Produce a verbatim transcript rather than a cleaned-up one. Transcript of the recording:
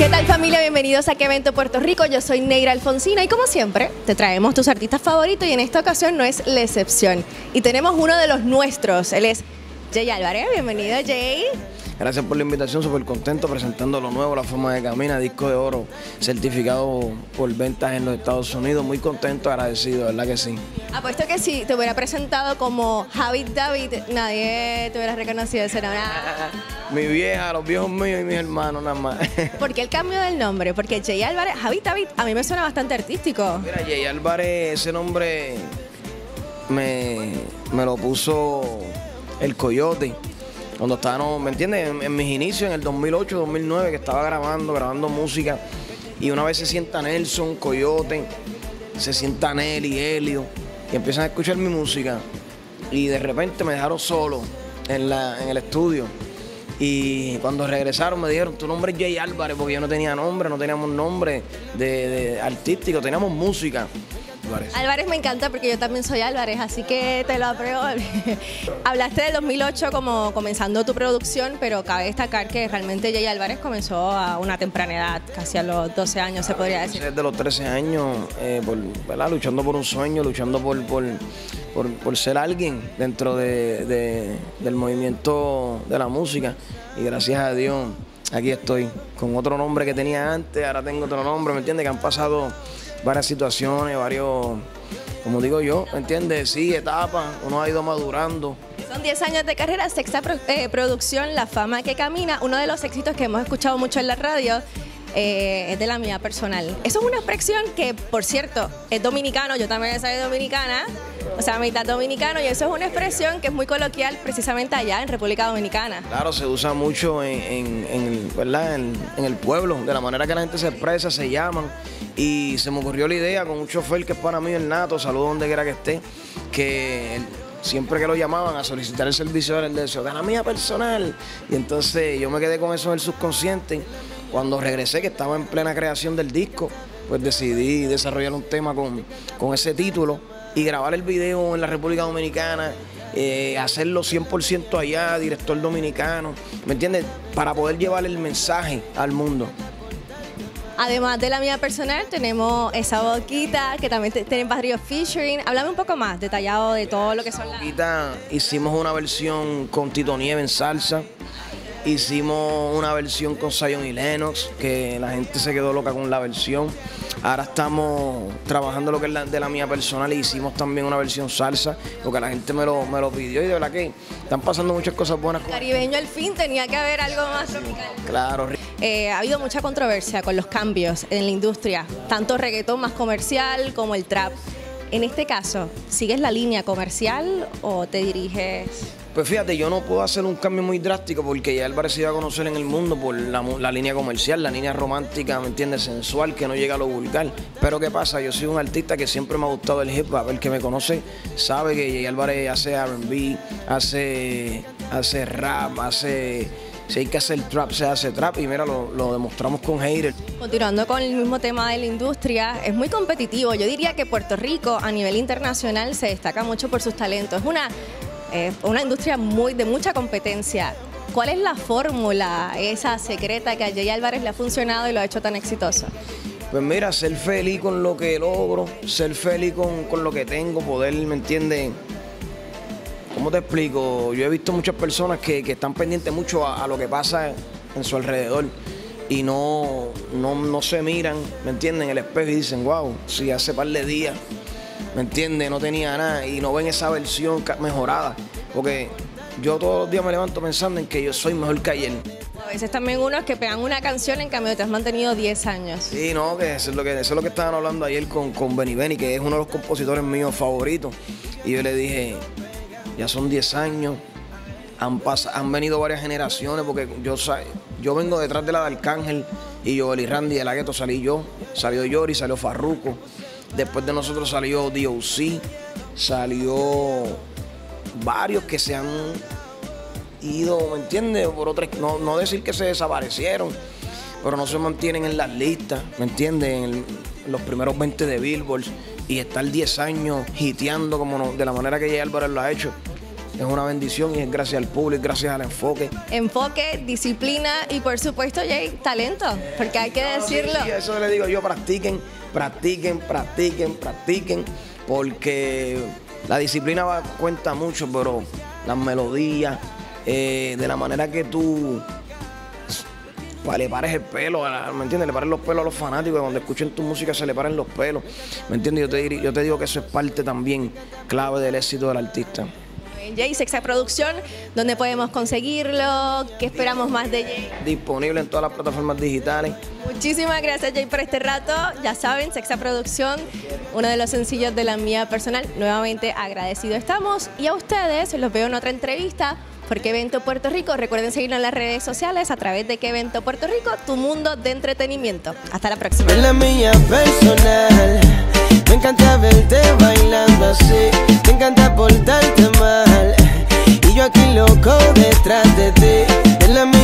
¿Qué tal, familia? Bienvenidos a ¿Qué Evento Puerto Rico? Yo soy Neira Alfonsina y como siempre te traemos tus artistas favoritos y en esta ocasión no es la excepción. Y tenemos uno de los nuestros, él es Jay Álvarez. Bienvenido, Jay. Gracias por la invitación, súper contento presentando lo nuevo, La Forma de Camina, disco de oro, certificado por ventas en los Estados Unidos. Muy contento, agradecido, ¿verdad que sí? Apuesto que si te hubiera presentado como Javi David, nadie te hubiera reconocido ese nombre. Mi vieja, los viejos míos y mis hermanos nada más. ¿Por qué el cambio del nombre? Porque Jay Álvarez, Javi David, a mí me suena bastante artístico. Mira, Jay Álvarez, ese nombre me, me lo puso el Coyote. Cuando estábamos, ¿me entiendes? En, en mis inicios, en el dos mil ocho, dos mil nueve, que estaba grabando, grabando música. Y una vez se sienta Nelson, Coyote, se sienta Nelly, Helio, y empiezan a escuchar mi música. Y de repente me dejaron solo en, la, en el estudio. Y cuando regresaron me dijeron, tu nombre es Jay Álvarez, porque yo no tenía nombre, no teníamos nombre de, de artístico, teníamos música. Álvarez. Álvarez me encanta porque yo también soy Álvarez, así que te lo apruebo. Hablaste del dos mil ocho como comenzando tu producción, pero cabe destacar que realmente Jay Álvarez comenzó a una temprana edad, casi a los doce años, se podría decir. Desde los trece años, eh, por, ¿verdad? Luchando por un sueño, luchando por, por, por, por ser alguien dentro de, de, del movimiento de la música. Y gracias a Dios, aquí estoy, con otro nombre que tenía antes, ahora tengo otro nombre, ¿me entiendes? Que han pasado varias situaciones, varios, como digo yo, ¿me entiendes? Sí, etapas, uno ha ido madurando. Son diez años de carrera, sexta pro, eh, producción, La Fama que Camina, uno de los éxitos que hemos escuchado mucho en la radio. Eh, es de la mía personal. Eso es una expresión que, por cierto, es dominicano, yo también soy dominicana, o sea, mitad dominicano, y eso es una expresión que es muy coloquial precisamente allá en República Dominicana. Claro, se usa mucho en, en, en, ¿verdad? En, en el pueblo, de la manera que la gente se expresa, se llaman, y se me ocurrió la idea con un chofer que es para mí el nato, saludo donde quiera que esté, que él, siempre que lo llamaban a solicitar el servicio del deseo, de la mía personal, y entonces yo me quedé con eso en el subconsciente. Cuando regresé, que estaba en plena creación del disco, pues decidí desarrollar un tema con, con ese título y grabar el video en la República Dominicana, eh, hacerlo cien por ciento allá, director dominicano, ¿me entiendes? Para poder llevar el mensaje al mundo. Además de la mía personal, tenemos Esa Boquita, que también tiene varios featuring. Háblame un poco más detallado de todo lo que son las... Boquita, hicimos una versión con Tito Nieve en salsa. Hicimos una versión con Zion y Lennox, que la gente se quedó loca con la versión. Ahora estamos trabajando lo que es la, de la mía personal y hicimos también una versión salsa, porque la gente me lo, me lo pidió y de verdad que están pasando muchas cosas buenas. Caribeño al fin, tenía que haber algo más tropical. Claro. Eh, ha habido mucha controversia con los cambios en la industria, tanto reggaetón más comercial como el trap. En este caso, ¿sigues la línea comercial o te diriges...? Pues fíjate, yo no puedo hacer un cambio muy drástico porque ya Álvarez se iba a conocer en el mundo por la, la línea comercial, la línea romántica, ¿me entiendes? Sensual, que no llega a lo vulgar. Pero ¿qué pasa? Yo soy un artista que siempre me ha gustado el hip hop. El que me conoce sabe que Jay Álvarez hace R and B, hace, hace rap, hace... Si hay que hacer trap, se hace trap y mira, lo, lo demostramos con Hater. Continuando con el mismo tema de la industria, es muy competitivo. Yo diría que Puerto Rico a nivel internacional se destaca mucho por sus talentos. Es una... Eh, una industria muy, de mucha competencia. ¿Cuál es la fórmula, esa secreta que a Jay Álvarez le ha funcionado y lo ha hecho tan exitoso? Pues mira, ser feliz con lo que logro, ser feliz con, con lo que tengo, poder, ¿me entiendes? ¿Cómo te explico? Yo he visto muchas personas que, que están pendientes mucho a, a lo que pasa en su alrededor y no, no, no se miran, ¿me entienden? En el espejo y dicen, wow, si hace par de días, ¿me entiendes? No tenía nada y no ven esa versión mejorada. Porque yo todos los días me levanto pensando en que yo soy mejor que ayer. A veces también unos que pegan una canción, en cambio te has mantenido diez años. Sí, no, que eso es lo que, eso es lo que estaban hablando ayer con, con Benny Benny, que es uno de los compositores míos favoritos. Y yo le dije, ya son diez años, han, pas han venido varias generaciones, porque yo, yo vengo detrás de la de Arcángel y Joel y Randy de la Gueto salí yo, salió Yori, salió Farruko. Después de nosotros salió D O C, salió varios que se han ido, ¿me entiendes? Por otras, no, no decir que se desaparecieron, pero no se mantienen en las listas, ¿me entiendes? En, el, en los primeros veinte de Billboard y estar diez años hiteando como no, de la manera que Jay Álvarez lo ha hecho. es una bendición y es gracias al público, gracias al enfoque. Enfoque, disciplina y por supuesto, Jay, talento, porque hay que decirlo. Sí, sí, eso le digo yo, practiquen, practiquen, practiquen, practiquen, porque la disciplina va, cuenta mucho, pero las melodías, eh, de la manera que tú le pares el pelo, ¿me entiendes? Le pares los pelos a los fanáticos, cuando escuchen tu música se le paren los pelos, ¿me entiendes? Yo te, dir, yo te digo que eso es parte también clave del éxito del artista. Jay, Sexa Producción, ¿dónde podemos conseguirlo? ¿Qué esperamos más de Jay? Disponible en todas las plataformas digitales. Muchísimas gracias, Jay, por este rato. Ya saben, Sexa Producción, uno de los sencillos de la mía personal. Nuevamente agradecido estamos. Y a ustedes los veo en otra entrevista por Qué Evento Puerto Rico. Recuerden seguirnos en las redes sociales a través de Qué Evento Puerto Rico, tu mundo de entretenimiento. Hasta la próxima. En la mía personal, me encanta verte bailando así, me encanta portarte mal, y yo aquí loco detrás de ti. En la mía